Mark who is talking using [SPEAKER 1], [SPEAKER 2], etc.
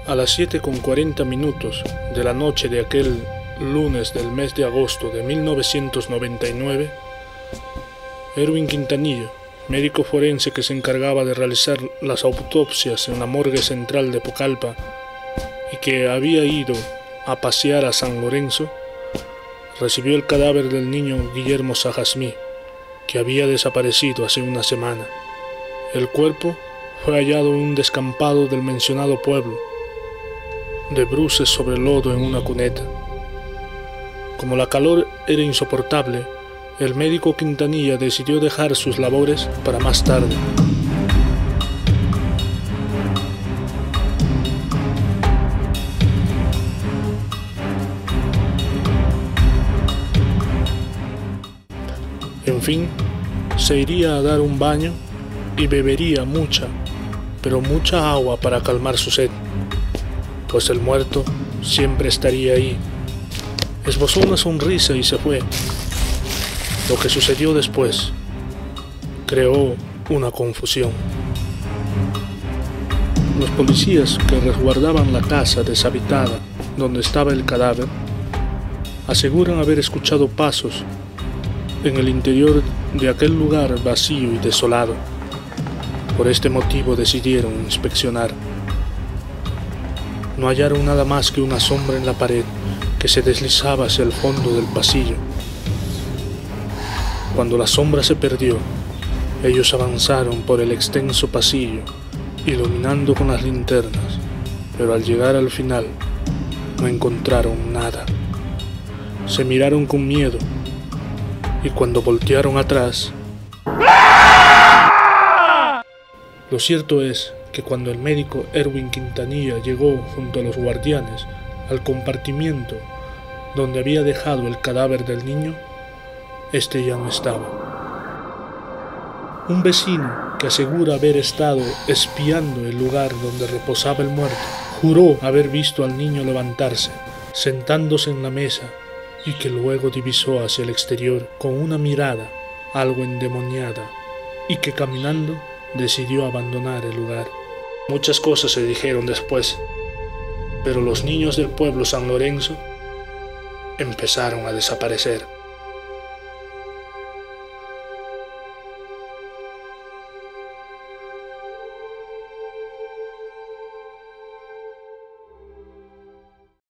[SPEAKER 1] A las 7:40 de la noche de aquel lunes del mes de agosto de 1999, Erwin Quintanilla, médico forense que se encargaba de realizar las autopsias en la morgue central de Pucallpa y que había ido a pasear a San Lorenzo, recibió el cadáver del niño Guillermo Sajasmí, que había desaparecido hace una semana. El cuerpo fue hallado en un descampado del mencionado pueblo, de bruces sobre lodo en una cuneta. Como la calor era insoportable, el médico Quintanilla decidió dejar sus labores para más tarde. En fin, se iría a dar un baño y bebería mucha, pero mucha agua para calmar su sed, pues el muerto siempre estaría ahí. Esbozó una sonrisa y se fue. Lo que sucedió después creó una confusión. Los policías que resguardaban la casa deshabitada donde estaba el cadáver aseguran haber escuchado pasos en el interior de aquel lugar vacío y desolado. Por este motivo decidieron inspeccionar. No hallaron nada más que una sombra en la pared que se deslizaba hacia el fondo del pasillo. Cuando la sombra se perdió, ellos avanzaron por el extenso pasillo, iluminando con las linternas, pero al llegar al final, no encontraron nada. Se miraron con miedo, y cuando voltearon atrás, lo cierto es que cuando el médico Erwin Quintanilla llegó junto a los guardianes al compartimiento donde había dejado el cadáver del niño, este ya no estaba. Un vecino que asegura haber estado espiando el lugar donde reposaba el muerto, juró haber visto al niño levantarse, sentándose en la mesa, y que luego divisó hacia el exterior con una mirada algo endemoniada, y que caminando decidió abandonar el lugar. Muchas cosas se dijeron después, pero los niños del pueblo San Lorenzo empezaron a desaparecer.